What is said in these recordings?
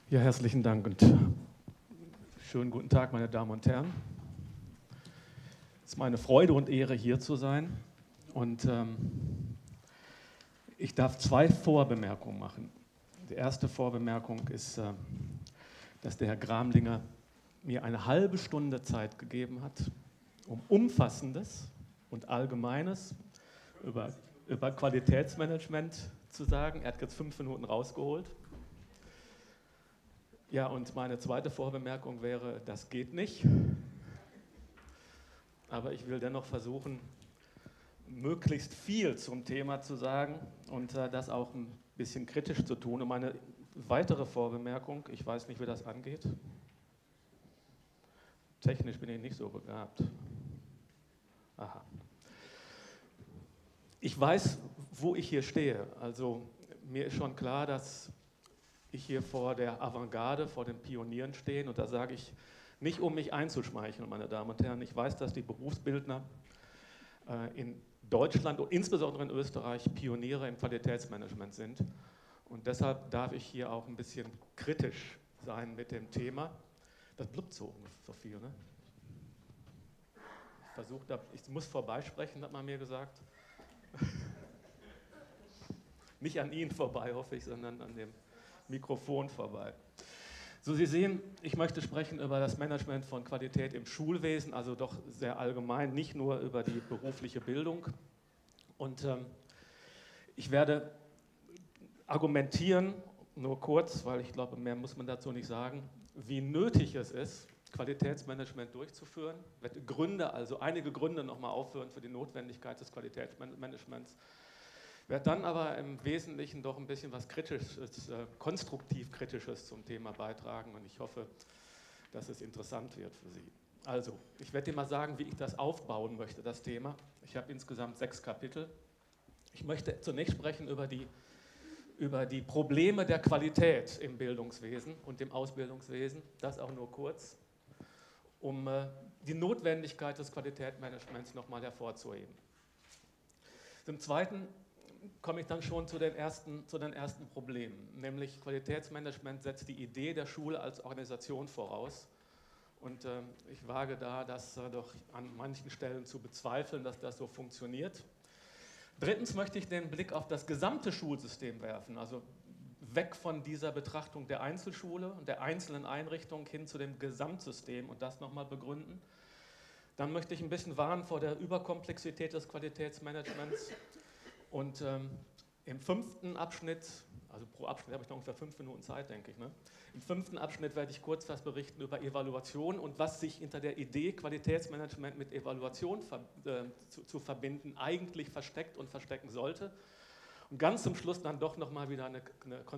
Ja, herzlichen Dank und schönen guten Tag, meine Damen und Herren. Es ist meine Freude und Ehre, hier zu sein. Und ich darf zwei Vorbemerkungen machen. Die erste Vorbemerkung ist, dass der Herr Gramlinger mir eine halbe Stunde Zeit gegeben hat, um Umfassendes und Allgemeines über Qualitätsmanagement zu sagen. Er hat jetzt 5 Minuten rausgeholt. Ja, und meine zweite Vorbemerkung wäre, das geht nicht. Aber ich will dennoch versuchen, möglichst viel zum Thema zu sagen und das auch ein bisschen kritisch zu tun. Und meine weitere Vorbemerkung, ich weiß nicht, wie das angeht. Technisch bin ich nicht so begabt. Aha. Ich weiß, wo ich hier stehe. Also mir ist schon klar, dass ich hier vor der Avantgarde, vor den Pionieren stehe. Und da sage ich nicht, um mich einzuschmeicheln, meine Damen und Herren. Ich weiß, dass die Berufsbildner in Deutschland und insbesondere in Österreich Pioniere im Qualitätsmanagement sind. Und deshalb darf ich hier auch ein bisschen kritisch sein mit dem Thema. Das blubbt so viel, ne? Ich muss vorbeisprechen, hat man mir gesagt. Nicht an Ihnen vorbei, hoffe ich, sondern an dem Mikrofon vorbei. So, Sie sehen, ich möchte sprechen über das Management von Qualität im Schulwesen, also doch sehr allgemein, nicht nur über die berufliche Bildung. Und ich werde argumentieren, nur kurz, weil ich glaube, mehr muss man dazu nicht sagen, wie nötig es ist, Qualitätsmanagement durchzuführen. Ich werde Gründe, also einige Gründe nochmal aufführen für die Notwendigkeit des Qualitätsmanagements. Ich werde dann aber im Wesentlichen doch ein bisschen was Kritisches, konstruktiv Kritisches zum Thema beitragen und ich hoffe, dass es interessant wird für Sie. Also, ich werde Ihnen mal sagen, wie ich das aufbauen möchte, das Thema. Ich habe insgesamt 6 Kapitel. Ich möchte zunächst sprechen über die Probleme der Qualität im Bildungswesen und im Ausbildungswesen, das auch nur kurz, um die Notwendigkeit des Qualitätsmanagements nochmal hervorzuheben. Zum Zweiten komme ich dann schon zu den ersten Problemen, nämlich Qualitätsmanagement setzt die Idee der Schule als Organisation voraus und ich wage da, das doch an manchen Stellen zu bezweifeln, dass das so funktioniert. Drittens möchte ich den Blick auf das gesamte Schulsystem werfen, also weg von dieser Betrachtung der Einzelschule und der einzelnen Einrichtung hin zu dem Gesamtsystem und das nochmal begründen. Dann möchte ich ein bisschen warnen vor der Überkomplexität des Qualitätsmanagements. Und im 5. Abschnitt, also pro Abschnitt habe ich noch ungefähr 5 Minuten Zeit, denke ich, ne? Im 5. Abschnitt werde ich kurz was berichten über Evaluation und was sich hinter der Idee, Qualitätsmanagement mit Evaluation zu verbinden, eigentlich versteckt und verstecken sollte. Und ganz zum Schluss dann doch nochmal wieder einen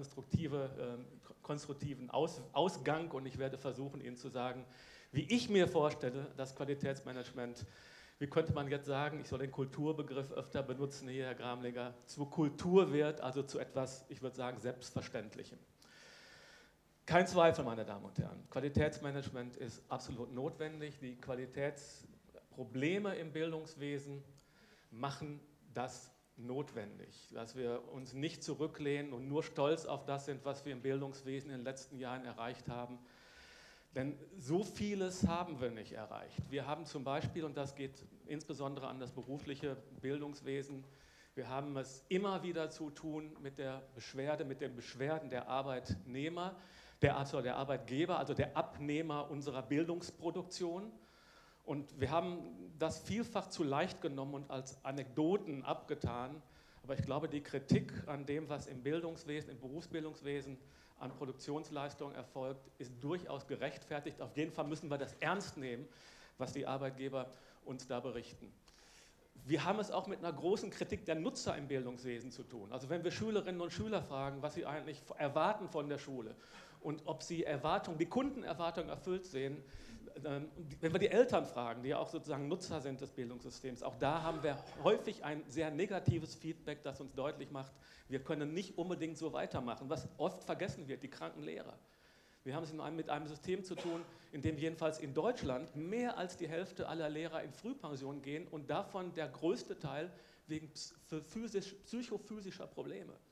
konstruktiven Ausgang und ich werde versuchen, Ihnen zu sagen, wie ich mir vorstelle, dass Qualitätsmanagement, wie könnte man jetzt sagen, ich soll den Kulturbegriff öfter benutzen hier, Herr Gramlinger, zur Kultur wird, also zu etwas, ich würde sagen, Selbstverständlichem. Kein Zweifel, meine Damen und Herren, Qualitätsmanagement ist absolut notwendig. Die Qualitätsprobleme im Bildungswesen machen das notwendig, dass wir uns nicht zurücklehnen und nur stolz auf das sind, was wir im Bildungswesen in den letzten Jahren erreicht haben. Denn so vieles haben wir nicht erreicht. Wir haben zum Beispiel, und das geht insbesondere an das berufliche Bildungswesen, wir haben es immer wieder zu tun mit den Beschwerden der Arbeitnehmer, der Arbeitgeber, also der Abnehmer unserer Bildungsproduktion. Und wir haben das vielfach zu leicht genommen und als Anekdoten abgetan. Aber ich glaube, die Kritik an dem, was im Bildungswesen, im Berufsbildungswesen an Produktionsleistung erfolgt, ist durchaus gerechtfertigt. Auf jeden Fall müssen wir das ernst nehmen, was die Arbeitgeber uns da berichten. Wir haben es auch mit einer großen Kritik der Nutzer im Bildungswesen zu tun. Also wenn wir Schülerinnen und Schüler fragen, was sie eigentlich erwarten von der Schule und ob sie die Kundenerwartungen erfüllt sehen, wenn wir die Eltern fragen, die ja auch sozusagen Nutzer sind des Bildungssystems, auch da haben wir häufig ein sehr negatives Feedback, das uns deutlich macht, wir können nicht unbedingt so weitermachen. Was oft vergessen wird, die kranken Lehrer. Wir haben es mit einem System zu tun, in dem jedenfalls in Deutschland mehr als die Hälfte aller Lehrer in Frühpension gehen und davon der größte Teil wegen psychophysischer Probleme.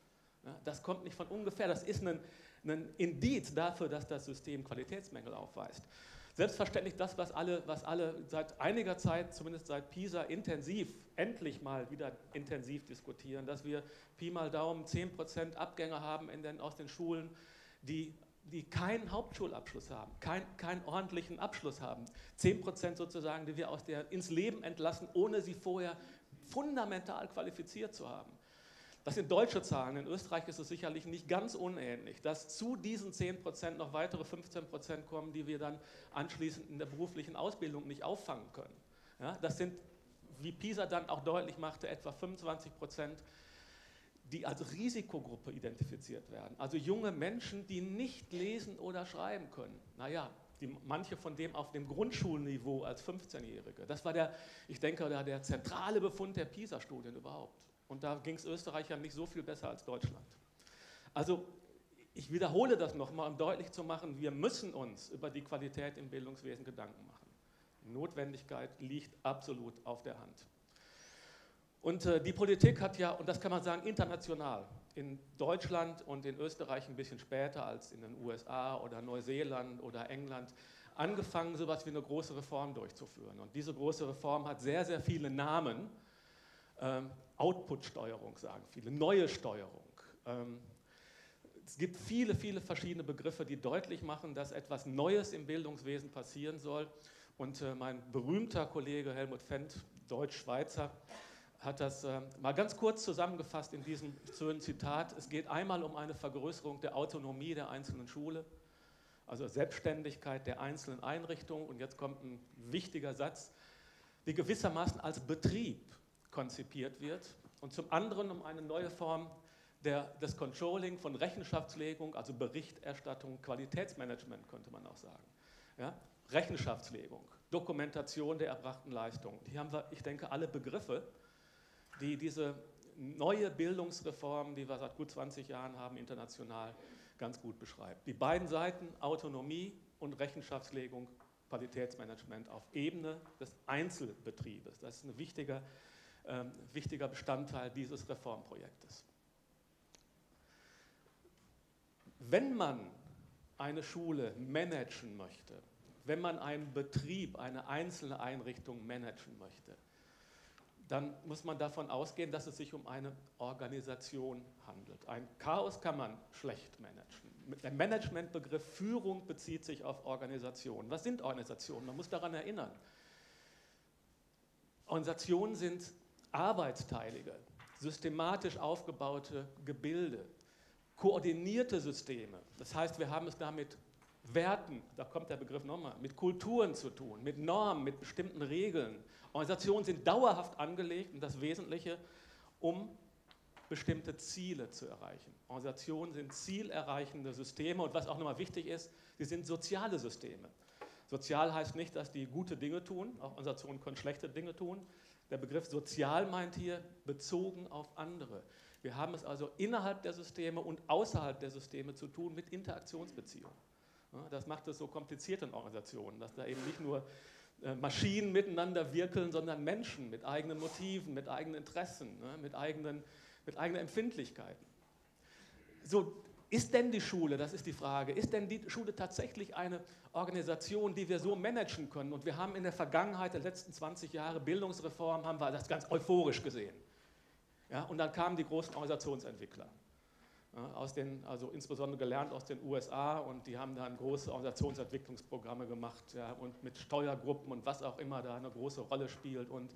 Ja, das kommt nicht von ungefähr, das ist ein Indiz dafür, dass das System Qualitätsmängel aufweist. Selbstverständlich das, was alle seit einiger Zeit, zumindest seit PISA, endlich mal wieder intensiv diskutieren, dass wir Pi mal Daumen 10% Abgänger haben aus den Schulen, die keinen Hauptschulabschluss haben, keinen ordentlichen Abschluss haben. 10% sozusagen, die wir ins Leben entlassen, ohne sie vorher fundamental qualifiziert zu haben. Das sind deutsche Zahlen, in Österreich ist es sicherlich nicht ganz unähnlich, dass zu diesen 10% noch weitere 15% kommen, die wir dann anschließend in der beruflichen Ausbildung nicht auffangen können. Ja, das sind, wie PISA dann auch deutlich machte, etwa 25%, die als Risikogruppe identifiziert werden. Also junge Menschen, die nicht lesen oder schreiben können. Naja, manche von dem auf dem Grundschulniveau als 15-Jährige. Das war der zentrale Befund der PISA-Studien überhaupt. Und da ging es Österreich ja nicht so viel besser als Deutschland. Also ich wiederhole das nochmal, um deutlich zu machen, wir müssen uns über die Qualität im Bildungswesen Gedanken machen. Die Notwendigkeit liegt absolut auf der Hand. Und die Politik hat ja, und das kann man sagen, international, in Deutschland und in Österreich ein bisschen später als in den USA oder Neuseeland oder England, angefangen, so etwas wie eine große Reform durchzuführen. Und diese große Reform hat sehr, sehr viele Namen. Output-Steuerung sagen viele, neue Steuerung. Es gibt viele, viele verschiedene Begriffe, die deutlich machen, dass etwas Neues im Bildungswesen passieren soll. Und mein berühmter Kollege Helmut Fendt, Deutsch-Schweizer, hat das mal ganz kurz zusammengefasst in diesem schönen Zitat. Es geht einmal um eine Vergrößerung der Autonomie der einzelnen Schule, also Selbstständigkeit der einzelnen Einrichtungen. Und jetzt kommt ein wichtiger Satz, die gewissermaßen als Betrieb konzipiert wird. Und zum anderen um eine neue Form des Controlling von Rechenschaftslegung, also Berichterstattung, Qualitätsmanagement könnte man auch sagen. Ja? Rechenschaftslegung, Dokumentation der erbrachten Leistungen. Hier haben wir, ich denke, alle Begriffe, die diese neue Bildungsreform, die wir seit gut 20 Jahren haben, international ganz gut beschreibt. Die beiden Seiten, Autonomie und Rechenschaftslegung, Qualitätsmanagement auf Ebene des Einzelbetriebes. Das ist ein wichtiger Bestandteil dieses Reformprojektes. Wenn man eine Schule managen möchte, wenn man einen Betrieb, eine einzelne Einrichtung managen möchte, dann muss man davon ausgehen, dass es sich um eine Organisation handelt. Ein Chaos kann man schlecht managen. Der Managementbegriff Führung bezieht sich auf Organisation. Was sind Organisationen? Man muss daran erinnern. Organisationen sind arbeitsteilige, systematisch aufgebaute Gebilde, koordinierte Systeme. Das heißt, wir haben es da mit Werten, da kommt der Begriff nochmal, mit Kulturen zu tun, mit Normen, mit bestimmten Regeln. Organisationen sind dauerhaft angelegt und das Wesentliche, um bestimmte Ziele zu erreichen. Organisationen sind zielerreichende Systeme und was auch nochmal wichtig ist, sie sind soziale Systeme. Sozial heißt nicht, dass die gute Dinge tun, auch Organisationen können schlechte Dinge tun. Der Begriff sozial meint hier bezogen auf andere. Wir haben es also innerhalb der Systeme und außerhalb der Systeme zu tun mit Interaktionsbeziehungen. Das macht es so kompliziert in Organisationen, dass da eben nicht nur Maschinen miteinander wirkeln, sondern Menschen mit eigenen Motiven, mit eigenen Interessen, mit eigenen Empfindlichkeiten. So, ist denn die Schule, das ist die Frage, ist denn die Schule tatsächlich eine Organisation, die wir so managen können? Und wir haben in der Vergangenheit, der letzten 20 Jahre Bildungsreform, haben wir das ganz euphorisch gesehen. Ja, und dann kamen die großen Organisationsentwickler. Also insbesondere gelernt aus den USA, und die haben dann große Organisationsentwicklungsprogramme gemacht, ja, und mit Steuergruppen und was auch immer da eine große Rolle spielt. Und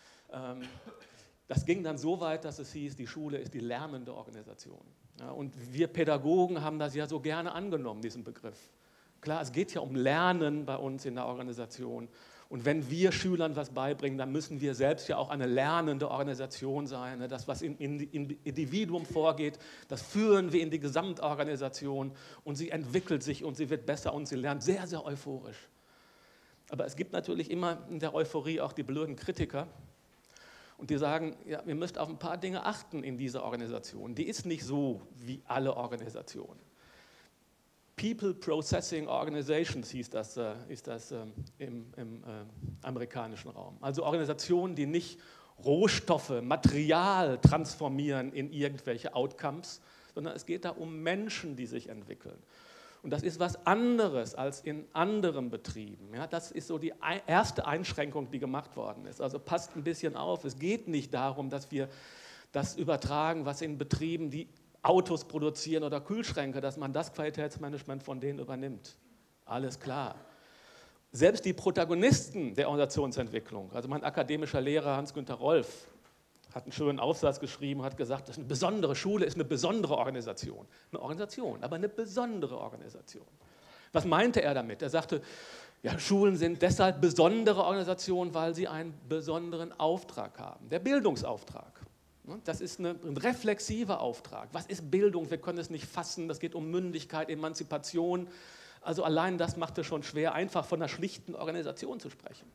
das ging dann so weit, dass es hieß, die Schule ist die lernende Organisation. Ja, und wir Pädagogen haben das ja so gerne angenommen, diesen Begriff. Klar, es geht ja um Lernen bei uns in der Organisation. Und wenn wir Schülern was beibringen, dann müssen wir selbst ja auch eine lernende Organisation sein. Das, was im Individuum vorgeht, das führen wir in die Gesamtorganisation und sie entwickelt sich und sie wird besser und sie lernt sehr, sehr euphorisch. Aber es gibt natürlich immer in der Euphorie auch die blöden Kritiker und die sagen, ja, ihr müsst auf ein paar Dinge achten in dieser Organisation. Die ist nicht so wie alle Organisationen. People Processing Organizations ist das im amerikanischen Raum. Also Organisationen, die nicht Rohstoffe, Material transformieren in irgendwelche Outcomes, sondern es geht da um Menschen, die sich entwickeln. Und das ist was anderes als in anderen Betrieben. Ja, das ist so die erste Einschränkung, die gemacht worden ist. Also passt ein bisschen auf, es geht nicht darum, dass wir das übertragen, was in Betrieben, die Autos produzieren oder Kühlschränke, dass man das Qualitätsmanagement von denen übernimmt. Alles klar. Selbst die Protagonisten der Organisationsentwicklung, also mein akademischer Lehrer Hans-Günter Rolf, hat einen schönen Aufsatz geschrieben, hat gesagt, das ist eine besondere Schule, ist eine besondere Organisation. Eine Organisation, aber eine besondere Organisation. Was meinte er damit? Er sagte, ja, Schulen sind deshalb besondere Organisationen, weil sie einen besonderen Auftrag haben, der Bildungsauftrag. Das ist ein reflexiver Auftrag. Was ist Bildung? Wir können es nicht fassen, das geht um Mündigkeit, Emanzipation. Also allein das macht es schon schwer, einfach von einer schlichten Organisation zu sprechen.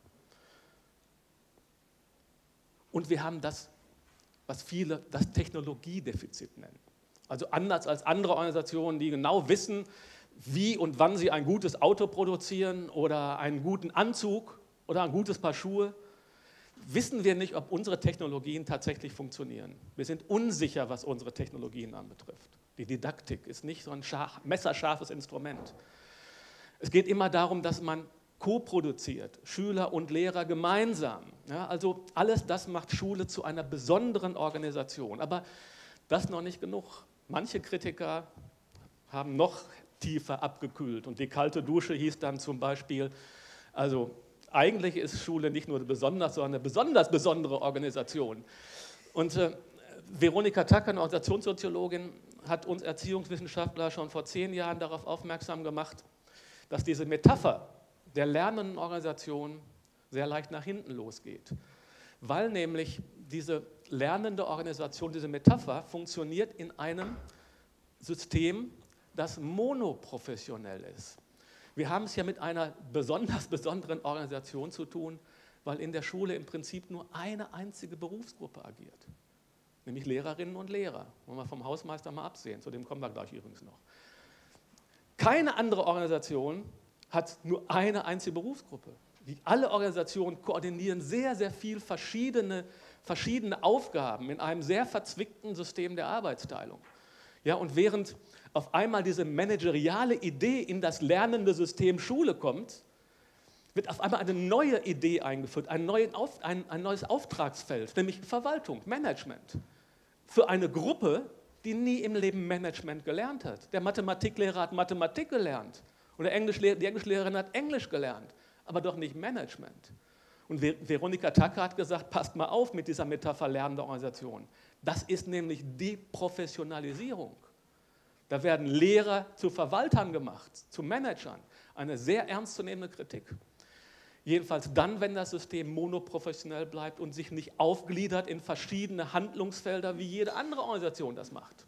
Und wir haben das, was viele das Technologiedefizit nennen. Also anders als andere Organisationen, die genau wissen, wie und wann sie ein gutes Auto produzieren oder einen guten Anzug oder ein gutes Paar Schuhe, wissen wir nicht, ob unsere Technologien tatsächlich funktionieren. Wir sind unsicher, was unsere Technologien anbetrifft. Die Didaktik ist nicht so ein messerscharfes Instrument. Es geht immer darum, dass man co-produziert, Schüler und Lehrer gemeinsam. Ja, also alles das macht Schule zu einer besonderen Organisation. Aber das noch nicht genug. Manche Kritiker haben noch tiefer abgekühlt und die kalte Dusche hieß dann zum Beispiel, also eigentlich ist Schule nicht nur sondern eine besonders besondere Organisation. Und Veronika Tacker, eine Organisationssoziologin, hat uns Erziehungswissenschaftler schon vor 10 Jahren darauf aufmerksam gemacht, dass diese Metapher der lernenden Organisation sehr leicht nach hinten losgeht. Weil nämlich diese lernende Organisation, diese Metapher, funktioniert in einem System, das monoprofessionell ist. Wir haben es ja mit einer besonders besonderen Organisation zu tun, weil in der Schule im Prinzip nur eine einzige Berufsgruppe agiert, nämlich Lehrerinnen und Lehrer. Wollen wir vom Hausmeister mal absehen, zu dem kommen wir gleich übrigens noch. Keine andere Organisation hat nur eine einzige Berufsgruppe. Alle Organisationen koordinieren sehr, sehr viel verschiedene Aufgaben in einem sehr verzwickten System der Arbeitsteilung. Ja, und während auf einmal diese manageriale Idee in das lernende System Schule kommt, wird auf einmal eine neue Idee eingeführt, ein neues Auftragsfeld, nämlich Verwaltung, Management. Für eine Gruppe, die nie im Leben Management gelernt hat. Der Mathematiklehrer hat Mathematik gelernt und die Englischlehrerin hat Englisch gelernt, aber doch nicht Management. Und Veronika Tacker hat gesagt, passt mal auf mit dieser Metapher lernende Organisation. Das ist nämlich Deprofessionalisierung. Da werden Lehrer zu Verwaltern gemacht, zu Managern. Eine sehr ernstzunehmende Kritik. Jedenfalls dann, wenn das System monoprofessionell bleibt und sich nicht aufgliedert in verschiedene Handlungsfelder, wie jede andere Organisation das macht.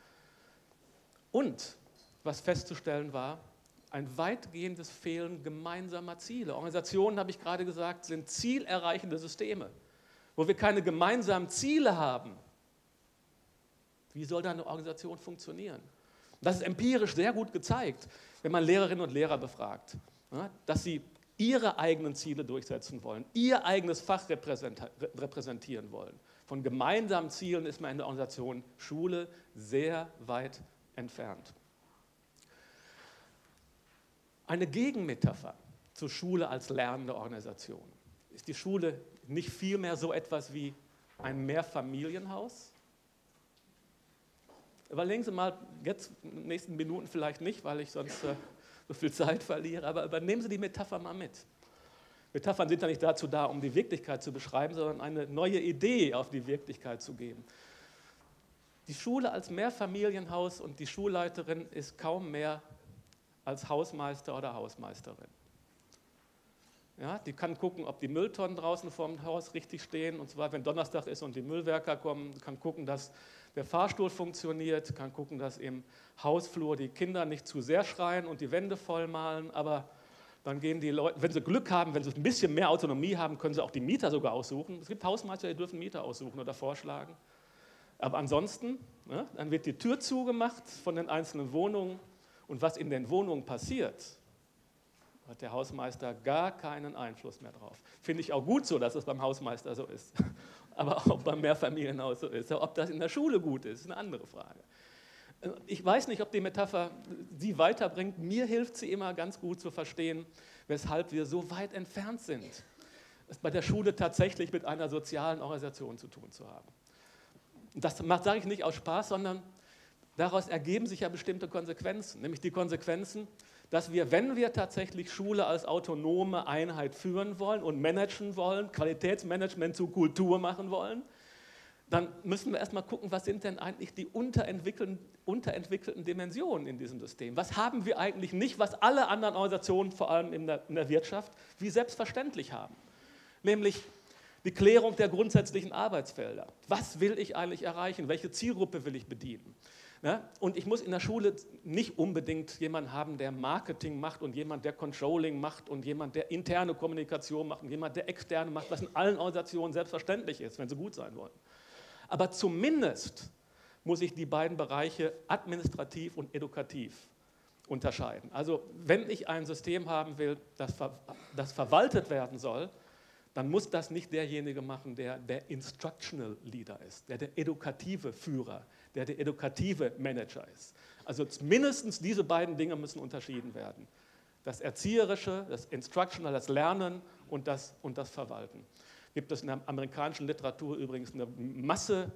Und was festzustellen war, ein weitgehendes Fehlen gemeinsamer Ziele. Organisationen, habe ich gerade gesagt, sind zielerreichende Systeme. Wo wir keine gemeinsamen Ziele haben, wie soll da eine Organisation funktionieren? Das ist empirisch sehr gut gezeigt, wenn man Lehrerinnen und Lehrer befragt, dass sie ihre eigenen Ziele durchsetzen wollen, ihr eigenes Fach repräsentieren wollen. Von gemeinsamen Zielen ist man in der Organisation Schule sehr weit entfernt. Eine Gegenmetapher zur Schule als lernende Organisation. Ist die Schule nicht vielmehr so etwas wie ein Mehrfamilienhaus? Überlegen Sie mal, jetzt in den nächsten Minuten vielleicht nicht, weil ich sonst so viel Zeit verliere, aber übernehmen Sie die Metapher mal mit. Metaphern sind ja nicht dazu da, um die Wirklichkeit zu beschreiben, sondern eine neue Idee auf die Wirklichkeit zu geben. Die Schule als Mehrfamilienhaus und die Schulleiterin ist kaum mehr als Hausmeister oder Hausmeisterin. Ja, die kann gucken, ob die Mülltonnen draußen vorm Haus richtig stehen, und zwar, wenn Donnerstag ist und die Müllwerker kommen, kann gucken, dass der Fahrstuhl funktioniert, kann gucken, dass im Hausflur die Kinder nicht zu sehr schreien und die Wände vollmalen, aber dann gehen die Leute, wenn sie Glück haben, wenn sie ein bisschen mehr Autonomie haben, können sie auch die Mieter sogar aussuchen. Es gibt Hausmeister, die dürfen Mieter aussuchen oder vorschlagen. Aber ansonsten, ne, dann wird die Tür zugemacht von den einzelnen Wohnungen, und was in den Wohnungen passiert, hat der Hausmeister gar keinen Einfluss mehr drauf. Finde ich auch gut so, dass es beim Hausmeister so ist, aber auch beim Mehrfamilienhaus so ist. Ob das in der Schule gut ist, ist eine andere Frage. Ich weiß nicht, ob die Metapher Sie weiterbringt. Mir hilft sie immer ganz gut zu verstehen, weshalb wir so weit entfernt sind, es bei der Schule tatsächlich mit einer sozialen Organisation zu tun zu haben. Das sage ich nicht aus Spaß, sondern daraus ergeben sich ja bestimmte Konsequenzen, nämlich die Konsequenzen, dass wir, wenn wir tatsächlich Schule als autonome Einheit führen wollen und managen wollen, Qualitätsmanagement zu Kultur machen wollen, dann müssen wir erstmal gucken, was sind denn eigentlich die unterentwickelten Dimensionen in diesem System? Was haben wir eigentlich nicht, was alle anderen Organisationen, vor allem in der Wirtschaft, wie selbstverständlich haben? Nämlich die Klärung der grundsätzlichen Arbeitsfelder. Was will ich eigentlich erreichen? Welche Zielgruppe will ich bedienen? Ja, und ich muss in der Schule nicht unbedingt jemanden haben, der Marketing macht und jemand, der Controlling macht und jemand, der interne Kommunikation macht und jemand, der externe macht, was in allen Organisationen selbstverständlich ist, wenn sie gut sein wollen. Aber zumindest muss ich die beiden Bereiche administrativ und edukativ unterscheiden. Also wenn ich ein System haben will, das verwaltet werden soll, dann muss das nicht derjenige machen, der Instructional Leader ist, der edukative Führer, der edukative Manager ist. Also mindestens diese beiden Dinge müssen unterschieden werden. Das Erzieherische, das Instructional, das Lernen und das Verwalten. Gibt es in der amerikanischen Literatur übrigens eine Masse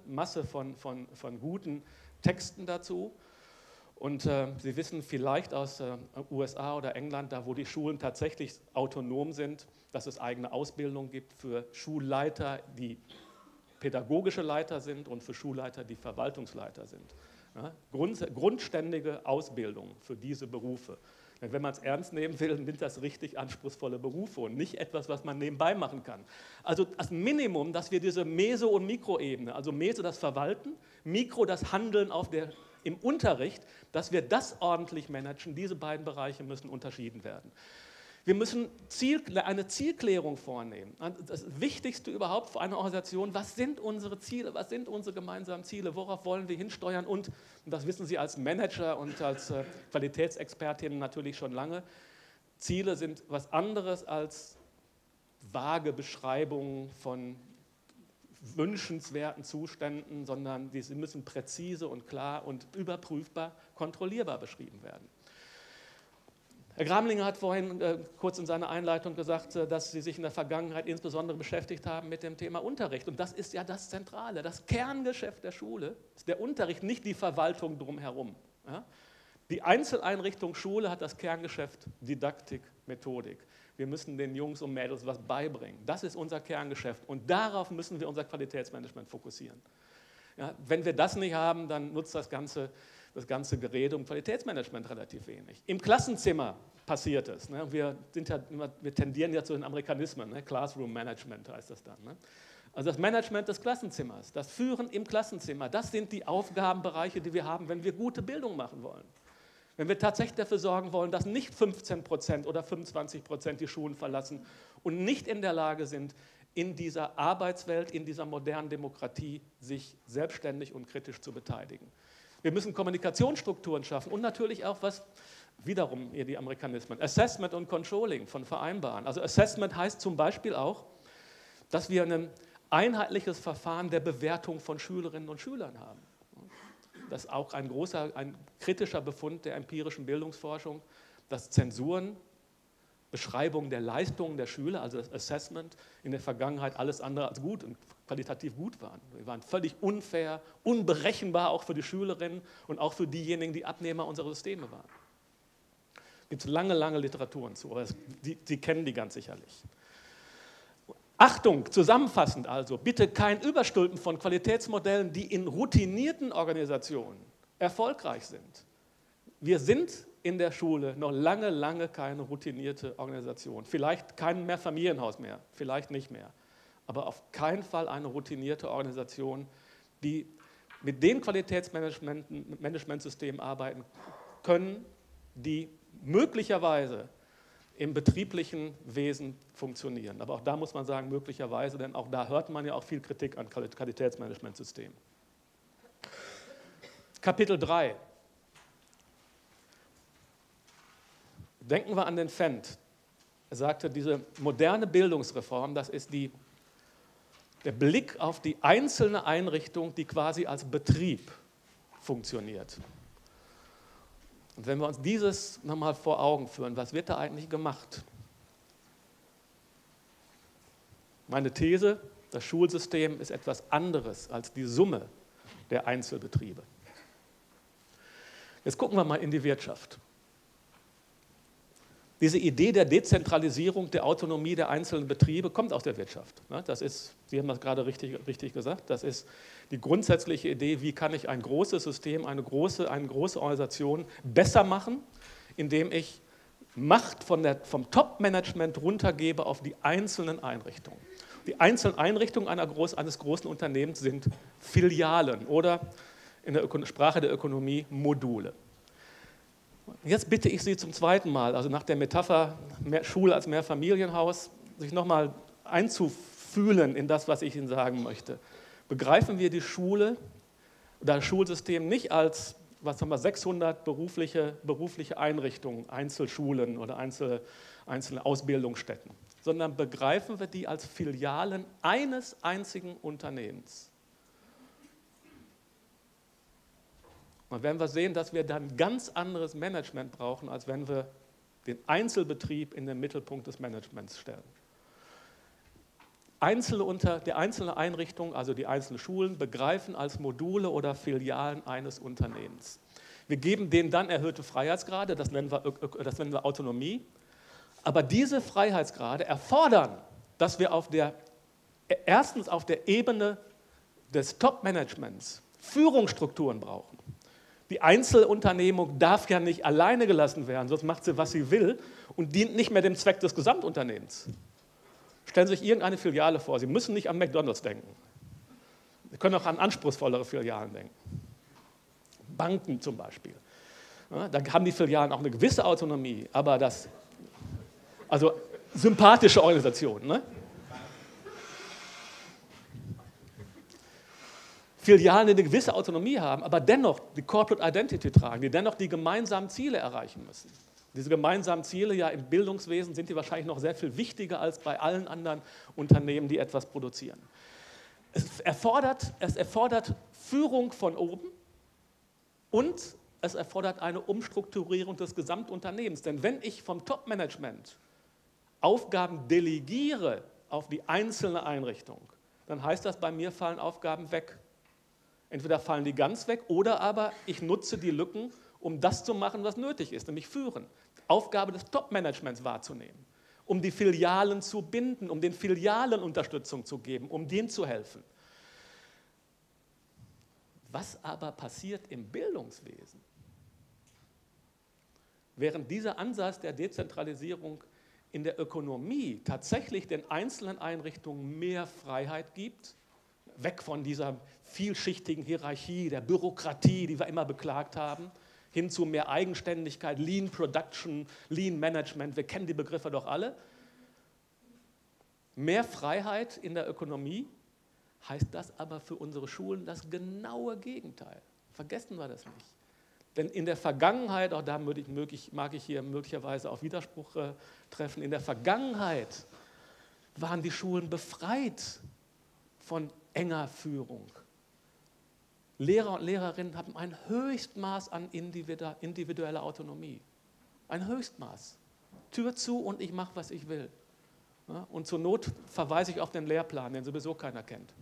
von guten Texten dazu. Und Sie wissen vielleicht aus USA oder England, da wo die Schulen tatsächlich autonom sind, dass es eigene Ausbildung gibt für Schulleiter, die pädagogische Leiter sind und für Schulleiter, die Verwaltungsleiter sind. Ja, grundständige Ausbildung für diese Berufe. Denn wenn man es ernst nehmen will, sind das richtig anspruchsvolle Berufe und nicht etwas, was man nebenbei machen kann. Also das Minimum, dass wir diese Meso- und Mikroebene, also Meso das Verwalten, Mikro das Handeln im Unterricht, dass wir das ordentlich managen, diese beiden Bereiche müssen unterschieden werden. Wir müssen eine Zielklärung vornehmen. Das Wichtigste überhaupt für eine Organisation, was sind unsere Ziele, was sind unsere gemeinsamen Ziele, worauf wollen wir hinsteuern und das wissen Sie als Manager und als Qualitätsexpertin natürlich schon lange, Ziele sind was anderes als vage Beschreibungen von wünschenswerten Zuständen, sondern sie müssen präzise und klar und überprüfbar, kontrollierbar beschrieben werden. Herr Gramlinger hat vorhin kurz in seiner Einleitung gesagt, dass Sie sich in der Vergangenheit insbesondere beschäftigt haben mit dem Thema Unterricht. Und das ist ja das Zentrale, das Kerngeschäft der Schule ist der Unterricht, nicht die Verwaltung drumherum. Ja? Die Einzeleinrichtung Schule hat das Kerngeschäft Didaktik, Methodik. Wir müssen den Jungs und Mädels was beibringen. Das ist unser Kerngeschäft und darauf müssen wir unser Qualitätsmanagement fokussieren. Ja? Wenn wir das nicht haben, dann nutzt das ganze Gerede um Qualitätsmanagement relativ wenig. Im Klassenzimmer passiert es. Ne? Wir tendieren ja zu den Amerikanismen, ne? Classroom Management heißt das dann. Ne? Also das Management des Klassenzimmers, das Führen im Klassenzimmer, das sind die Aufgabenbereiche, die wir haben, wenn wir gute Bildung machen wollen. Wenn wir tatsächlich dafür sorgen wollen, dass nicht 15% oder 25% die Schulen verlassen und nicht in der Lage sind, in dieser Arbeitswelt, in dieser modernen Demokratie sich selbstständig und kritisch zu beteiligen. Wir müssen Kommunikationsstrukturen schaffen und natürlich auch was, wiederum hier die Amerikanismen, Assessment und Controlling von vereinbaren. Also Assessment heißt zum Beispiel auch, dass wir ein einheitliches Verfahren der Bewertung von Schülerinnen und Schülern haben. Das ist auch ein kritischer Befund der empirischen Bildungsforschung, dass Zensuren, Beschreibung der Leistungen der Schüler, also das Assessment, in der Vergangenheit alles andere als gut und qualitativ gut waren. Wir waren völlig unfair, unberechenbar auch für die Schülerinnen und auch für diejenigen, die Abnehmer unserer Systeme waren. Es gibt lange, lange Literaturen zu, aber Sie kennen die ganz sicherlich. Achtung, zusammenfassend also, bitte kein Überstülpen von Qualitätsmodellen, die in routinierten Organisationen erfolgreich sind. Wir sind in der Schule noch lange, lange keine routinierte Organisation. Vielleicht kein mehr Familienhaus mehr, vielleicht nicht mehr. Aber auf keinen Fall eine routinierte Organisation, die mit den Qualitätsmanagementsystemen arbeiten können, die möglicherweise im betrieblichen Wesen funktionieren. Aber auch da muss man sagen, möglicherweise, denn auch da hört man ja auch viel Kritik an Qualitätsmanagementsystemen. Kapitel 3. Denken wir an den Fendt. Er sagte, diese moderne Bildungsreform, das ist der Blick auf die einzelne Einrichtung, die quasi als Betrieb funktioniert. Und wenn wir uns dieses nochmal vor Augen führen, was wird da eigentlich gemacht? Meine These, das Schulsystem ist etwas anderes als die Summe der Einzelbetriebe. Jetzt gucken wir mal in die Wirtschaft. Diese Idee der Dezentralisierung, der Autonomie der einzelnen Betriebe kommt aus der Wirtschaft. Das ist, Sie haben das gerade richtig gesagt, das ist die grundsätzliche Idee, wie kann ich ein großes System, eine große Organisation besser machen, indem ich Macht vom Top-Management runtergebe auf die einzelnen Einrichtungen. Die einzelnen Einrichtungen eines großen Unternehmens sind Filialen oder in der Sprache der Ökonomie Module. Jetzt bitte ich Sie zum zweiten Mal, also nach der Metapher Schule als Mehrfamilienhaus, sich nochmal einzufühlen in das, was ich Ihnen sagen möchte. Begreifen wir die Schule oder das Schulsystem nicht als, was haben wir, 600 berufliche Einrichtungen, Einzelschulen oder einzelne Ausbildungsstätten, sondern begreifen wir die als Filialen eines einzigen Unternehmens. Und werden wir sehen, dass wir dann ganz anderes Management brauchen, als wenn wir den Einzelbetrieb in den Mittelpunkt des Managements stellen. Die einzelne Einrichtung, also die einzelnen Schulen, begreifen als Module oder Filialen eines Unternehmens. Wir geben denen dann erhöhte Freiheitsgrade, das nennen wir Autonomie. Aber diese Freiheitsgrade erfordern, dass wir erstens auf der Ebene des Top-Managements Führungsstrukturen brauchen. Die Einzelunternehmung darf ja nicht alleine gelassen werden, sonst macht sie, was sie will und dient nicht mehr dem Zweck des Gesamtunternehmens. Stellen Sie sich irgendeine Filiale vor, Sie müssen nicht an McDonald's denken. Sie können auch an anspruchsvollere Filialen denken. Banken zum Beispiel. Ja, da haben die Filialen auch eine gewisse Autonomie, aber also sympathische Organisationen. Ne? Filialen, die eine gewisse Autonomie haben, aber dennoch die Corporate Identity tragen, die dennoch die gemeinsamen Ziele erreichen müssen. Diese gemeinsamen Ziele ja im Bildungswesen sind die wahrscheinlich noch sehr viel wichtiger als bei allen anderen Unternehmen, die etwas produzieren. Es erfordert Führung von oben und es erfordert eine Umstrukturierung des Gesamtunternehmens. Denn wenn ich vom Top-Management Aufgaben delegiere auf die einzelne Einrichtung, dann heißt das, bei mir fallen Aufgaben weg. Entweder fallen die ganz weg oder aber ich nutze die Lücken, um das zu machen, was nötig ist, nämlich führen. Aufgabe des Top-Managements wahrzunehmen, um die Filialen zu binden, um den Filialen Unterstützung zu geben, um denen zu helfen. Was aber passiert im Bildungswesen? Während dieser Ansatz der Dezentralisierung in der Ökonomie tatsächlich den einzelnen Einrichtungen mehr Freiheit gibt, weg von dieser vielschichtigen Hierarchie, der Bürokratie, die wir immer beklagt haben, hin zu mehr Eigenständigkeit, Lean Production, Lean Management, wir kennen die Begriffe doch alle. Mehr Freiheit in der Ökonomie heißt das aber für unsere Schulen das genaue Gegenteil. Vergessen wir das nicht. Denn in der Vergangenheit, auch da mag ich hier möglicherweise auf Widerspruch treffen, in der Vergangenheit waren die Schulen befreit von enger Führung. Lehrer und Lehrerinnen haben ein Höchstmaß an individueller Autonomie. Ein Höchstmaß. Tür zu und ich mache, was ich will. Ja, und zur Not verweise ich auf den Lehrplan, den sowieso keiner kennt.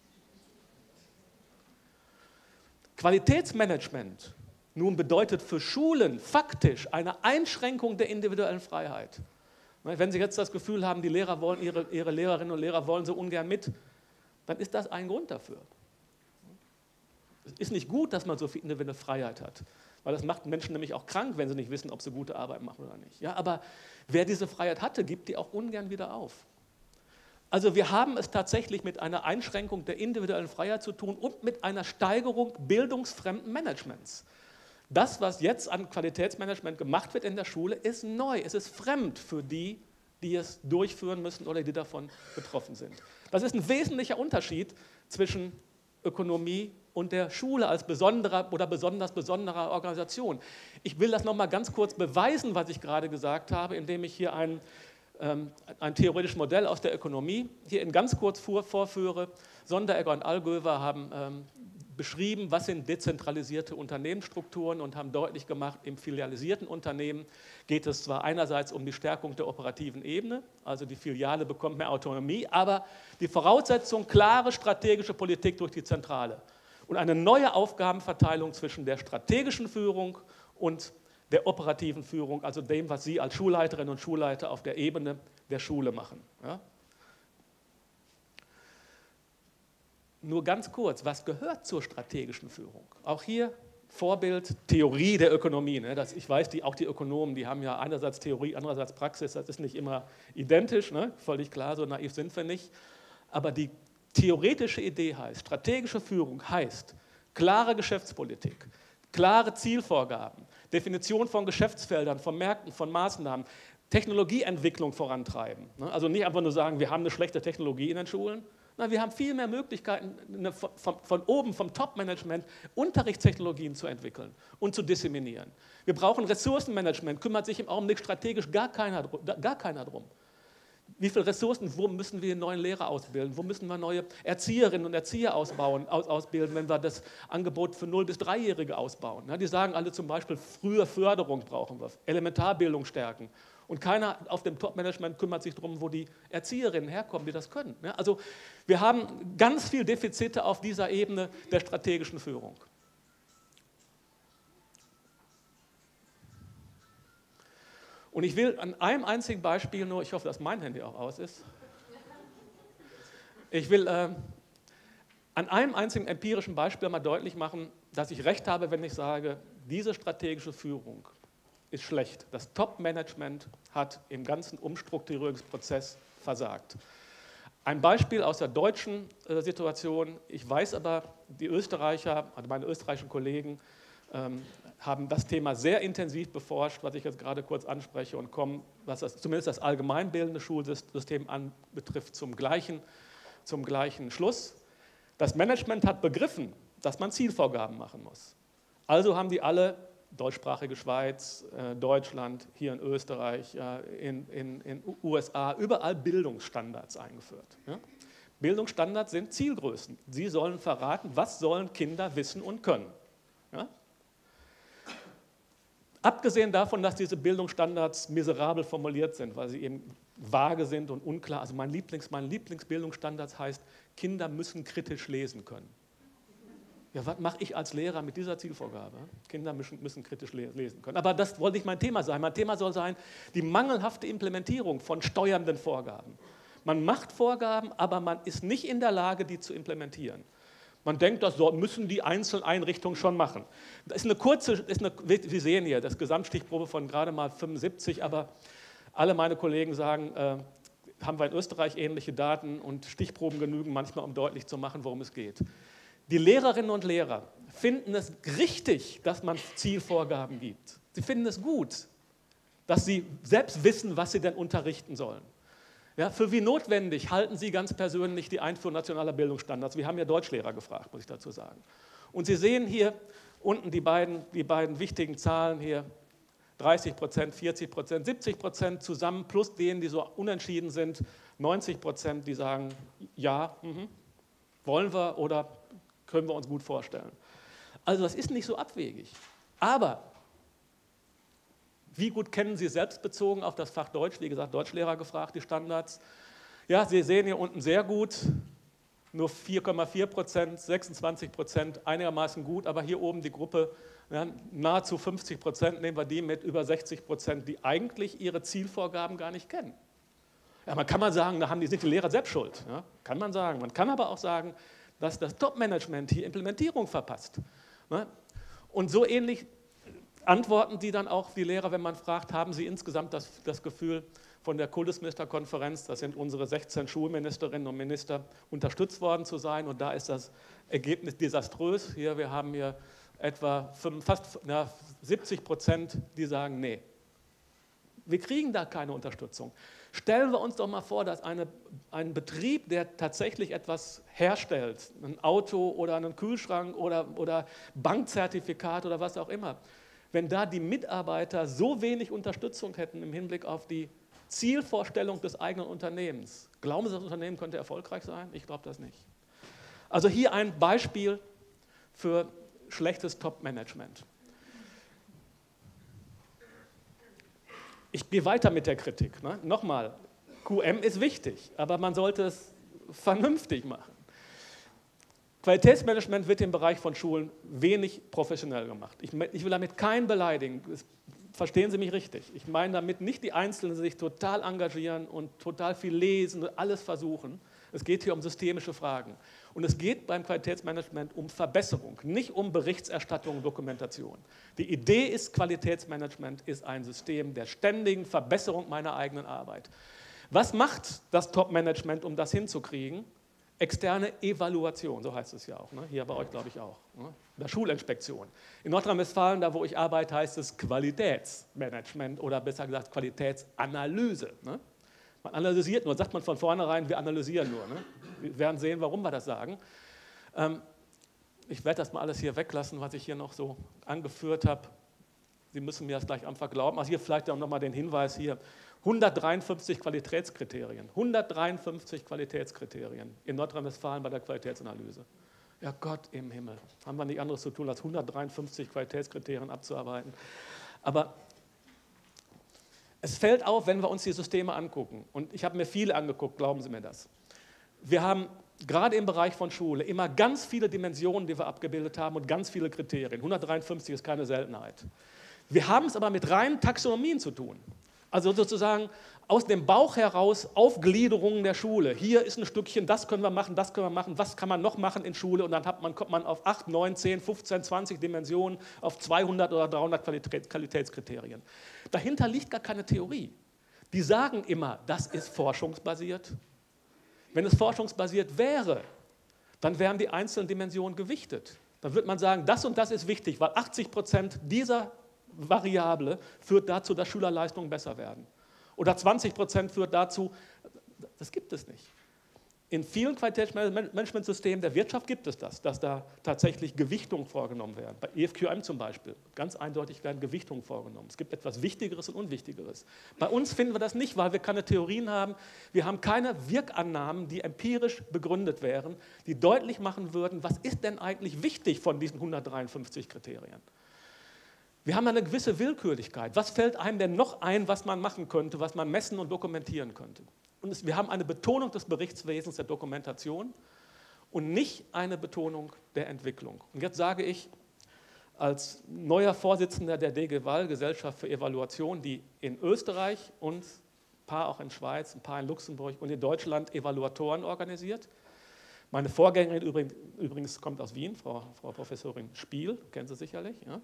Qualitätsmanagement nun bedeutet für Schulen faktisch eine Einschränkung der individuellen Freiheit. Wenn Sie jetzt das Gefühl haben, die Lehrer wollen ihre Lehrerinnen und Lehrer wollen so ungern mit, dann ist das ein Grund dafür. Es ist nicht gut, dass man so viel individuelle Freiheit hat, weil das macht Menschen nämlich auch krank, wenn sie nicht wissen, ob sie gute Arbeit machen oder nicht. Ja, aber wer diese Freiheit hatte, gibt die auch ungern wieder auf. Also wir haben es tatsächlich mit einer Einschränkung der individuellen Freiheit zu tun und mit einer Steigerung bildungsfremden Managements. Das, was jetzt an Qualitätsmanagement gemacht wird in der Schule, ist neu. Es ist fremd für die, die es durchführen müssen oder die davon betroffen sind. Das ist ein wesentlicher Unterschied zwischen Ökonomie und der Schule als besonderer oder besonders besonderer Organisation. Ich will das nochmal ganz kurz beweisen, was ich gerade gesagt habe, indem ich hier ein theoretisches Modell aus der Ökonomie hier in ganz kurz vorführe. Sonderegger und Allgöwer haben beschrieben, was sind dezentralisierte Unternehmensstrukturen und haben deutlich gemacht, im filialisierten Unternehmen geht es zwar einerseits um die Stärkung der operativen Ebene, also die Filiale bekommt mehr Autonomie, aber die Voraussetzung, klare strategische Politik durch die Zentrale und eine neue Aufgabenverteilung zwischen der strategischen Führung und der operativen Führung, also dem, was Sie als Schulleiterinnen und Schulleiter auf der Ebene der Schule machen. Ja? Nur ganz kurz, was gehört zur strategischen Führung? Auch hier Vorbild, Theorie der Ökonomie. Ne? Ich weiß, auch die Ökonomen, die haben ja einerseits Theorie, andererseits Praxis, das ist nicht immer identisch, ne? Völlig klar, so naiv sind wir nicht. Aber die theoretische Idee heißt, strategische Führung heißt, klare Geschäftspolitik, klare Zielvorgaben, Definition von Geschäftsfeldern, von Märkten, von Maßnahmen, Technologieentwicklung vorantreiben. Ne? Also nicht einfach nur sagen, wir haben eine schlechte Technologie in den Schulen. Na, wir haben viel mehr Möglichkeiten, von oben, vom Top-Management, Unterrichtstechnologien zu entwickeln und zu disseminieren. Wir brauchen Ressourcenmanagement, kümmert sich im Augenblick strategisch gar keiner drum. Wie viele Ressourcen, wo müssen wir neuen Lehrer ausbilden, wo müssen wir neue Erzieherinnen und Erzieher ausbilden, wenn wir das Angebot für 0- bis 3-Jährige ausbauen. Ja, die sagen alle zum Beispiel, frühe Förderung brauchen wir, Elementarbildung stärken. Und keiner auf dem Top-Management kümmert sich darum, wo die Erzieherinnen herkommen, die das können. Ja, also wir haben ganz viele Defizite auf dieser Ebene der strategischen Führung. Und ich will an einem einzigen Beispiel nur, ich hoffe, dass mein Handy auch aus ist, ich will an einem einzigen empirischen Beispiel mal deutlich machen, dass ich recht habe, wenn ich sage, diese strategische Führung ist schlecht. Das Top-Management hat im ganzen Umstrukturierungsprozess versagt. Ein Beispiel aus der deutschen Situation, ich weiß aber, die Österreicher, also meine österreichischen Kollegen, haben das Thema sehr intensiv beforscht, was ich jetzt gerade kurz anspreche, und kommen, was zumindest das allgemeinbildende Schulsystem anbetrifft, zum gleichen Schluss. Das Management hat begriffen, dass man Zielvorgaben machen muss. Also haben die alle, deutschsprachige Schweiz, Deutschland, hier in Österreich, in USA, überall Bildungsstandards eingeführt. Ja? Bildungsstandards sind Zielgrößen. Sie sollen verraten, was sollen Kinder wissen und können. Ja? Abgesehen davon, dass diese Bildungsstandards miserabel formuliert sind, weil sie eben vage sind und unklar. Also mein Lieblingsbildungsstandards heißt, Kinder müssen kritisch lesen können. Ja, was mache ich als Lehrer mit dieser Zielvorgabe? Kinder müssen kritisch lesen können. Aber das wollte nicht mein Thema sein. Mein Thema soll sein, die mangelhafte Implementierung von steuernden Vorgaben. Man macht Vorgaben, aber man ist nicht in der Lage, die zu implementieren. Man denkt, das müssen die einzelnen Einrichtungen schon machen. Das ist eine kurze, Sie sehen hier, das Gesamtstichprobe von gerade mal 75, aber alle meine Kollegen sagen, haben wir in Österreich ähnliche Daten und Stichproben genügen manchmal, um deutlich zu machen, worum es geht. Die Lehrerinnen und Lehrer finden es richtig, dass man Zielvorgaben gibt. Sie finden es gut, dass sie selbst wissen, was sie denn unterrichten sollen. Ja, für wie notwendig halten Sie ganz persönlich die Einführung nationaler Bildungsstandards? Wir haben ja Deutschlehrer gefragt, muss ich dazu sagen. Und Sie sehen hier unten die beiden wichtigen Zahlen hier, 30%, 40%, 70% zusammen, plus denen, die so unentschieden sind, 90%, die sagen, ja, wollen wir oder können wir uns gut vorstellen. Also das ist nicht so abwegig. Aber wie gut kennen Sie selbstbezogen auf das Fach Deutsch? Wie gesagt, Deutschlehrer gefragt, die Standards. Ja, Sie sehen hier unten sehr gut, nur 4,4%, 26%, einigermaßen gut, aber hier oben die Gruppe, ja, nahezu 50%, nehmen wir die mit über 60%, die eigentlich ihre Zielvorgaben gar nicht kennen. Ja, man kann mal sagen, da sind die Lehrer selbst schuld. Ja, kann man sagen. Man kann aber auch sagen, dass das Top-Management hier Implementierung verpasst. Ne? Und so ähnlich antworten die dann auch die Lehrer, wenn man fragt, haben sie insgesamt das Gefühl, von der Kultusministerkonferenz, das sind unsere 16 Schulministerinnen und Minister, unterstützt worden zu sein. Und da ist das Ergebnis desaströs. Wir haben hier etwa fast 70%, die sagen, nee, wir kriegen da keine Unterstützung. Stellen wir uns doch mal vor, dass ein Betrieb, der tatsächlich etwas herstellt, ein Auto oder einen Kühlschrank oder Bankzertifikat oder was auch immer, wenn da die Mitarbeiter so wenig Unterstützung hätten im Hinblick auf die Zielvorstellung des eigenen Unternehmens, glauben Sie, das Unternehmen könnte erfolgreich sein? Ich glaube das nicht. Also hier ein Beispiel für schlechtes Top-Management. Ich gehe weiter mit der Kritik. Ne? Nochmal, QM ist wichtig, aber man sollte es vernünftig machen. Qualitätsmanagement wird im Bereich von Schulen wenig professionell gemacht. Ich will damit keinen beleidigen, verstehen Sie mich richtig. Ich meine damit nicht die Einzelnen, die sich total engagieren und total viel lesen und alles versuchen. Es geht hier um systemische Fragen. Und es geht beim Qualitätsmanagement um Verbesserung, nicht um Berichterstattung und Dokumentation. Die Idee ist, Qualitätsmanagement ist ein System der ständigen Verbesserung meiner eigenen Arbeit. Was macht das Top-Management, um das hinzukriegen? Externe Evaluation, so heißt es ja auch, ne? Hier bei euch glaube ich auch, ne? Der Schulinspektion. In Nordrhein-Westfalen, da wo ich arbeite, heißt es Qualitätsmanagement oder besser gesagt Qualitätsanalyse. Ne? Man analysiert nur, sagt man von vornherein, wir analysieren nur. Ne? Wir werden sehen, warum wir das sagen. Ich werde das mal alles hier weglassen, was ich hier noch so angeführt habe. Sie müssen mir das gleich einfach glauben. Also hier vielleicht auch nochmal den Hinweis hier. 153 Qualitätskriterien. 153 Qualitätskriterien in Nordrhein-Westfalen bei der Qualitätsanalyse. Ja Gott im Himmel, haben wir nicht anderes zu tun, als 153 Qualitätskriterien abzuarbeiten. Aber es fällt auf, wenn wir uns die Systeme angucken. Und ich habe mir viele angeguckt, glauben Sie mir das. Wir haben gerade im Bereich von Schule immer ganz viele Dimensionen, die wir abgebildet haben und ganz viele Kriterien. 153 ist keine Seltenheit. Wir haben es aber mit reinen Taxonomien zu tun. Also sozusagen aus dem Bauch heraus Aufgliederungen der Schule. Hier ist ein Stückchen, das können wir machen, das können wir machen, was kann man noch machen in Schule? Und dann kommt man auf 8, 9, 10, 15, 20 Dimensionen, auf 200 oder 300 Qualitätskriterien. Dahinter liegt gar keine Theorie. Die sagen immer, das ist forschungsbasiert. Wenn es forschungsbasiert wäre, dann wären die einzelnen Dimensionen gewichtet. Dann würde man sagen, das und das ist wichtig, weil 80% dieser Variable führt dazu, dass Schülerleistungen besser werden. Oder 20% führt dazu, das gibt es nicht. In vielen Qualitätsmanagementsystemen der Wirtschaft gibt es das, dass da tatsächlich Gewichtungen vorgenommen werden. Bei EFQM zum Beispiel, ganz eindeutig werden Gewichtungen vorgenommen. Es gibt etwas Wichtigeres und Unwichtigeres. Bei uns finden wir das nicht, weil wir keine Theorien haben. Wir haben keine Wirkannahmen, die empirisch begründet wären, die deutlich machen würden, was ist denn eigentlich wichtig von diesen 153 Kriterien. Wir haben eine gewisse Willkürlichkeit. Was fällt einem denn noch ein, was man machen könnte, was man messen und dokumentieren könnte? Und wir haben eine Betonung des Berichtswesens, der Dokumentation und nicht eine Betonung der Entwicklung. Und jetzt sage ich als neuer Vorsitzender der DGVAL, Gesellschaft für Evaluation, die in Österreich und ein paar auch in Schweiz, ein paar in Luxemburg und in Deutschland Evaluatoren organisiert. Meine Vorgängerin übrigens kommt aus Wien, Frau Professorin Spiel, kennen Sie sicherlich, ja?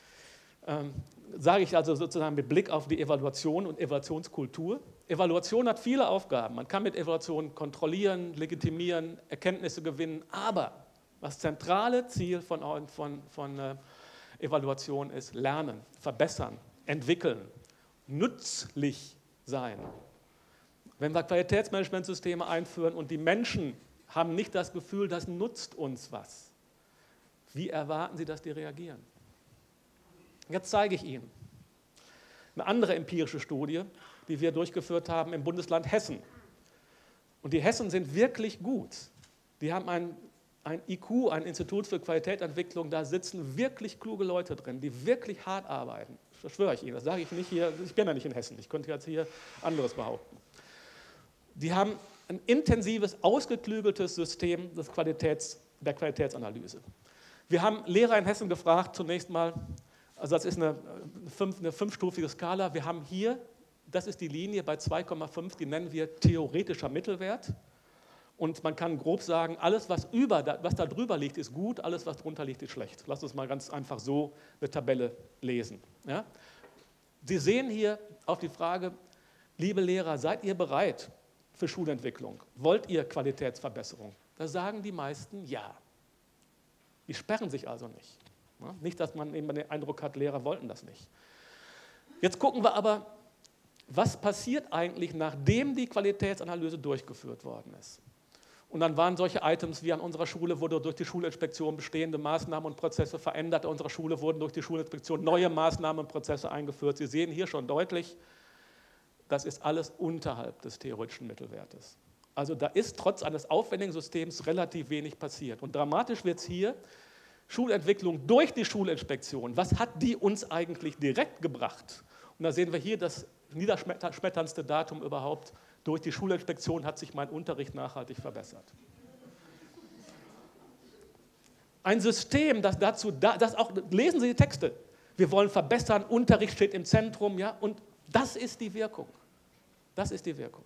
Sage ich also sozusagen mit Blick auf die Evaluation und Evaluationskultur. Evaluation hat viele Aufgaben. Man kann mit Evaluation kontrollieren, legitimieren, Erkenntnisse gewinnen, aber das zentrale Ziel von Evaluation ist Lernen, verbessern, entwickeln, nützlich sein. Wenn wir Qualitätsmanagementsysteme einführen und die Menschen haben nicht das Gefühl, das nutzt uns was, wie erwarten Sie, dass die reagieren? Jetzt zeige ich Ihnen eine andere empirische Studie, die wir durchgeführt haben im Bundesland Hessen. Und die Hessen sind wirklich gut. Die haben ein IQ, ein Institut für Qualitätsentwicklung, da sitzen wirklich kluge Leute drin, die wirklich hart arbeiten. Das schwöre ich Ihnen, das sage ich nicht hier, ich bin ja nicht in Hessen, ich könnte jetzt hier anderes behaupten. Die haben ein intensives, ausgeklügeltes System der Qualitätsanalyse. Wir haben Lehrer in Hessen gefragt, zunächst mal, also das ist eine fünfstufige Skala. Wir haben hier, das ist die Linie bei 2,5, die nennen wir theoretischer Mittelwert. Und man kann grob sagen, alles, was da drüber liegt, ist gut, alles, was drunter liegt, ist schlecht. Lasst uns mal ganz einfach so eine Tabelle lesen. Ja? Sie sehen hier auf die Frage, liebe Lehrer, seid ihr bereit für Schulentwicklung? Wollt ihr Qualitätsverbesserung? Da sagen die meisten ja. Die sperren sich also nicht. Nicht, dass man eben den Eindruck hat, Lehrer wollten das nicht. Jetzt gucken wir aber, was passiert eigentlich, nachdem die Qualitätsanalyse durchgeführt worden ist. Und dann waren solche Items wie an unserer Schule wurde durch die Schulinspektion bestehende Maßnahmen und Prozesse verändert, an unserer Schule wurden durch die Schulinspektion neue Maßnahmen und Prozesse eingeführt. Sie sehen hier schon deutlich, das ist alles unterhalb des theoretischen Mittelwertes. Also da ist trotz eines aufwendigen Systems relativ wenig passiert. Und dramatisch wird es hier, Schulentwicklung durch die Schulinspektion, was hat die uns eigentlich direkt gebracht? Und da sehen wir hier das niederschmetterndste Datum überhaupt. Durch die Schulinspektion hat sich mein Unterricht nachhaltig verbessert. Ein System, das dazu das auch, lesen Sie die Texte, wir wollen verbessern, Unterricht steht im Zentrum, ja, und das ist die Wirkung. Das ist die Wirkung.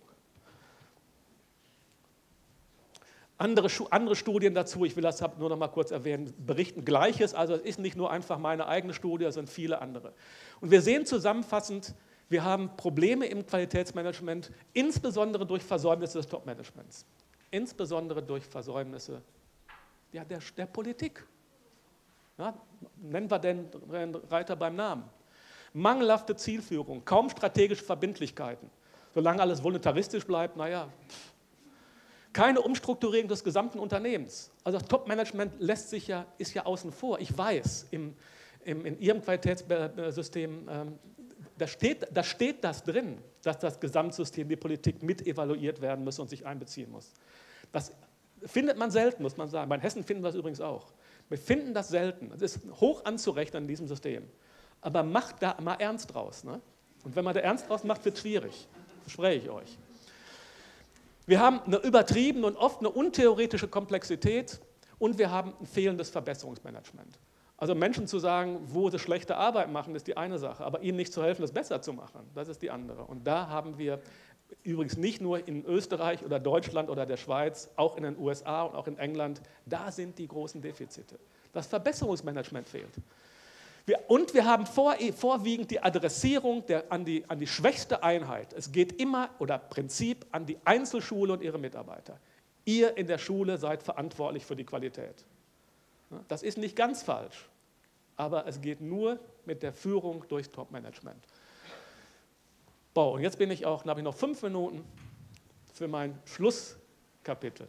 Andere Studien dazu, ich will das nur noch mal kurz erwähnen, berichten Gleiches, also es ist nicht nur einfach meine eigene Studie, es sind viele andere. Und wir sehen zusammenfassend, wir haben Probleme im Qualitätsmanagement, insbesondere durch Versäumnisse des Top-Managements. Insbesondere durch Versäumnisse der Politik. Ja, nennen wir den Reiter beim Namen. Mangelhafte Zielführung, kaum strategische Verbindlichkeiten. Solange alles voluntaristisch bleibt, naja. Keine Umstrukturierung des gesamten Unternehmens. Also das Top-Management ist ja außen vor. Ich weiß, in Ihrem Qualitätssystem, da steht das drin, dass das Gesamtsystem, die Politik mit evaluiert werden muss und sich einbeziehen muss. Das findet man selten, muss man sagen. Bei Hessen finden wir das übrigens auch. Wir finden das selten. Es ist hoch anzurechnen in diesem System. Aber macht da mal ernst draus. Ne? Und wenn man da ernst draus macht, wird es schwierig. Verspreche ich euch. Wir haben eine übertriebene und oft eine untheoretische Komplexität und wir haben ein fehlendes Verbesserungsmanagement. Also Menschen zu sagen, wo sie schlechte Arbeit machen, ist die eine Sache, aber ihnen nicht zu helfen, das besser zu machen, das ist die andere. Und da haben wir übrigens nicht nur in Österreich oder Deutschland oder der Schweiz, auch in den USA und auch in England, da sind die großen Defizite. Das Verbesserungsmanagement fehlt. Und wir haben vorwiegend die Adressierung an die schwächste Einheit. Es geht immer, oder Prinzip, an die Einzelschule und ihre Mitarbeiter. Ihr in der Schule seid verantwortlich für die Qualität. Das ist nicht ganz falsch, aber es geht nur mit der Führung durchs Top-Management. Und jetzt habe ich noch 5 Minuten für mein Schlusskapitel.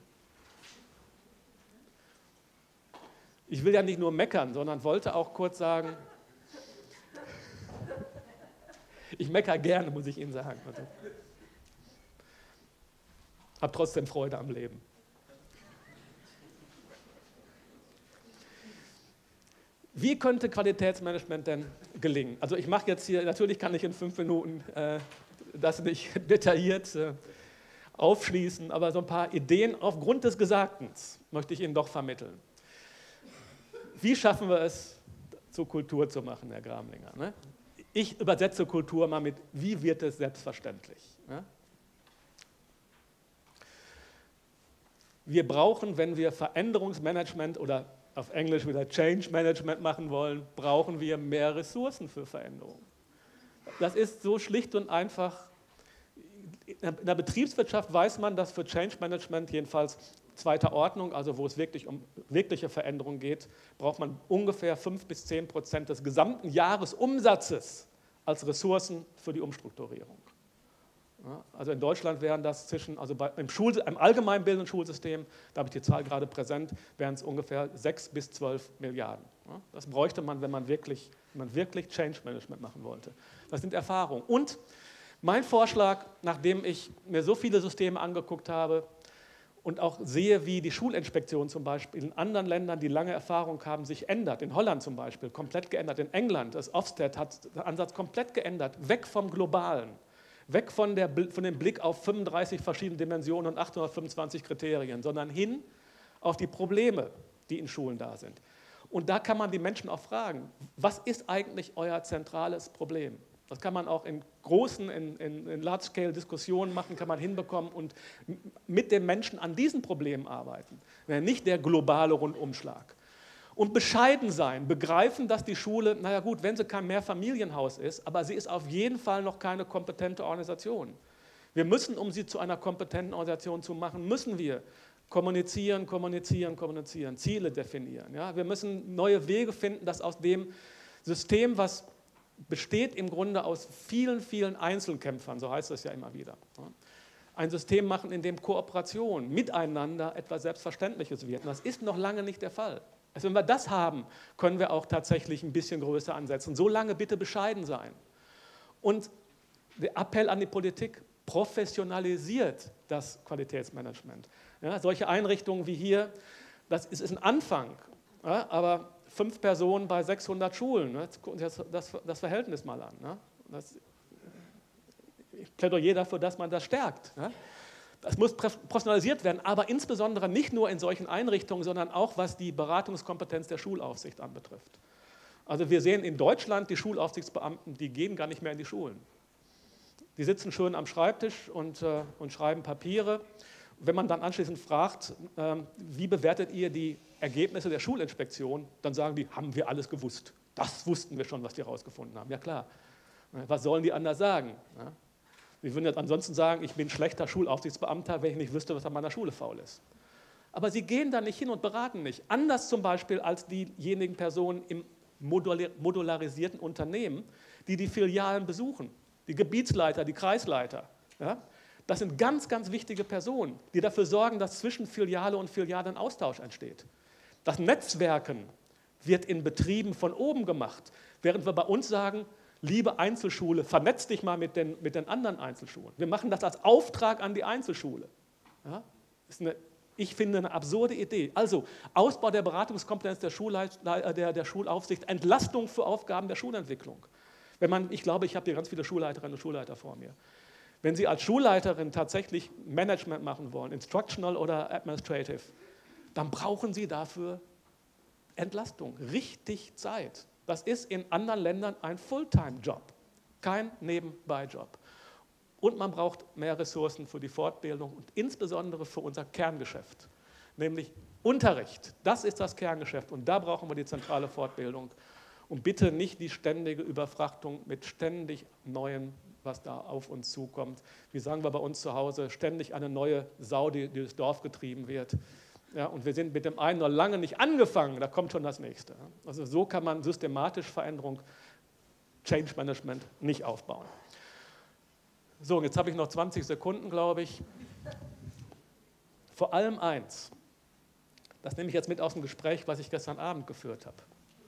Ich will ja nicht nur meckern, sondern wollte auch kurz sagen, ich meckere gerne, muss ich Ihnen sagen. Habe trotzdem Freude am Leben. Wie könnte Qualitätsmanagement denn gelingen? Also ich mache jetzt hier, natürlich kann ich in 5 Minuten das nicht detailliert aufschließen, aber so ein paar Ideen aufgrund des Gesagten möchte ich Ihnen doch vermitteln. Wie schaffen wir es, zur Kultur zu machen, Herr Gramlinger? Ne? Ich übersetze Kultur mal mit, wie wird es selbstverständlich? Ne? Wir brauchen, wenn wir Veränderungsmanagement oder auf Englisch wieder Change Management machen wollen, brauchen wir mehr Ressourcen für Veränderung. Das ist so schlicht und einfach. In der Betriebswirtschaft weiß man, dass für Change Management jedenfalls zweiter Ordnung, also wo es wirklich um wirkliche Veränderung geht, braucht man ungefähr 5-10% des gesamten Jahresumsatzes als Ressourcen für die Umstrukturierung. Ja, also in Deutschland wären das im allgemeinbildenden Schulsystem, da habe ich die Zahl gerade präsent, wären es ungefähr 6 bis 12 Milliarden. Ja, das bräuchte man, wenn man wirklich Change Management machen wollte. Das sind Erfahrungen. Und mein Vorschlag, nachdem ich mir so viele Systeme angeguckt habe und auch sehe, wie die Schulinspektion zum Beispiel in anderen Ländern, die lange Erfahrung haben, sich ändert. In Holland zum Beispiel, komplett geändert. In England, das Ofsted hat den Ansatz komplett geändert. Weg vom Globalen, weg von dem Blick auf 35 verschiedene Dimensionen und 825 Kriterien, sondern hin auf die Probleme, die in Schulen da sind. Und da kann man die Menschen auch fragen, was ist eigentlich euer zentrales Problem? Das kann man auch in großen, in Large-Scale-Diskussionen machen, kann man hinbekommen und mit den Menschen an diesen Problemen arbeiten. Nicht der globale Rundumschlag. Und bescheiden sein, begreifen, dass die Schule, naja gut, wenn sie kein Mehrfamilienhaus ist, aber sie ist auf jeden Fall noch keine kompetente Organisation. Wir müssen, um sie zu einer kompetenten Organisation zu machen, müssen wir kommunizieren, Ziele definieren. Ja? Wir müssen neue Wege finden, dass aus dem System, was besteht im Grunde aus vielen, vielen Einzelkämpfern, so heißt es ja immer wieder. Ein System machen, in dem Kooperation miteinander etwas Selbstverständliches wird. Und das ist noch lange nicht der Fall. Also wenn wir das haben, können wir auch tatsächlich ein bisschen größer ansetzen. So lange bitte bescheiden sein. Und der Appell an die Politik, professionalisiert das Qualitätsmanagement. Ja, solche Einrichtungen wie hier, das ist ein Anfang, ja, aber 5 Personen bei 600 Schulen. Ne? Jetzt gucken Sie das Verhältnis mal an. Ne? Ich plädiere dafür, dass man das stärkt. Ne? Das muss professionalisiert werden, aber insbesondere nicht nur in solchen Einrichtungen, sondern auch was die Beratungskompetenz der Schulaufsicht anbetrifft. Also wir sehen in Deutschland, die Schulaufsichtsbeamten, die gehen gar nicht mehr in die Schulen. Die sitzen schön am Schreibtisch und schreiben Papiere. Wenn man dann anschließend fragt, wie bewertet ihr die Ergebnisse der Schulinspektion, dann sagen die, haben wir alles gewusst. Das wussten wir schon, was die rausgefunden haben. Ja klar, was sollen die anders sagen? Sie würden jetzt ansonsten sagen, ich bin schlechter Schulaufsichtsbeamter, wenn ich nicht wüsste, was an meiner Schule faul ist. Aber sie gehen da nicht hin und beraten nicht. Anders zum Beispiel als diejenigen Personen im modularisierten Unternehmen, die die Filialen besuchen. Die Gebietsleiter, die Kreisleiter. Ja? Das sind ganz, ganz wichtige Personen, die dafür sorgen, dass zwischen Filiale und Filiale ein Austausch entsteht. Das Netzwerken wird in Betrieben von oben gemacht, während wir bei uns sagen, liebe Einzelschule, vernetz dich mal mit den anderen Einzelschulen. Wir machen das als Auftrag an die Einzelschule. Ja? Das ist ich finde eine absurde Idee. Also Ausbau der Beratungskompetenz der Schulaufsicht, Entlastung für Aufgaben der Schulentwicklung. Ich glaube, ich habe hier ganz viele Schulleiterinnen und Schulleiter vor mir. Wenn Sie als Schulleiterin tatsächlich Management machen wollen, Instructional oder Administrative, dann brauchen Sie dafür Entlastung, richtig Zeit. Das ist in anderen Ländern ein Fulltime-Job, kein Nebenbei-Job. Und man braucht mehr Ressourcen für die Fortbildung und insbesondere für unser Kerngeschäft, nämlich Unterricht. Das ist das Kerngeschäft und da brauchen wir die zentrale Fortbildung. Und bitte nicht die ständige Überfrachtung mit ständig Neuem, was da auf uns zukommt. Wie sagen wir bei uns zu Hause, ständig eine neue Sau, die durchs Dorf getrieben wird. Ja, und wir sind mit dem einen noch lange nicht angefangen, da kommt schon das nächste. Also so kann man systematisch Veränderung, Change Management nicht aufbauen. So, und jetzt habe ich noch 20 Sekunden, glaube ich. Vor allem eins, das nehme ich jetzt mit aus dem Gespräch, was ich gestern Abend geführt habe.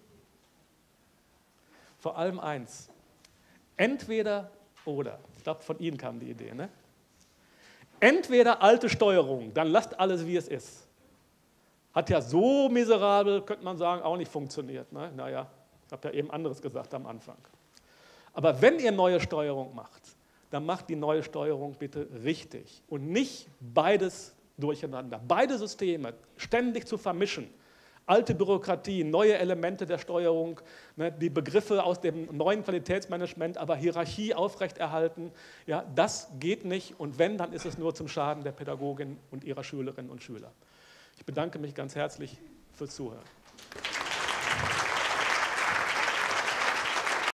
Vor allem eins, entweder oder, ich glaube von Ihnen kam die Idee, ne? Entweder alte Steuerung, dann lasst alles wie es ist. Hat ja so miserabel, könnte man sagen, auch nicht funktioniert. Ne? Naja, ich habe ja eben anderes gesagt am Anfang. Aber wenn ihr neue Steuerung macht, dann macht die neue Steuerung bitte richtig und nicht beides durcheinander. Beide Systeme ständig zu vermischen. Alte Bürokratie, neue Elemente der Steuerung, ne, die Begriffe aus dem neuen Qualitätsmanagement, aber Hierarchie aufrechterhalten, ja, das geht nicht und wenn, dann ist es nur zum Schaden der Pädagogin und ihrer Schülerinnen und Schüler. Ich bedanke mich ganz herzlich fürs Zuhören.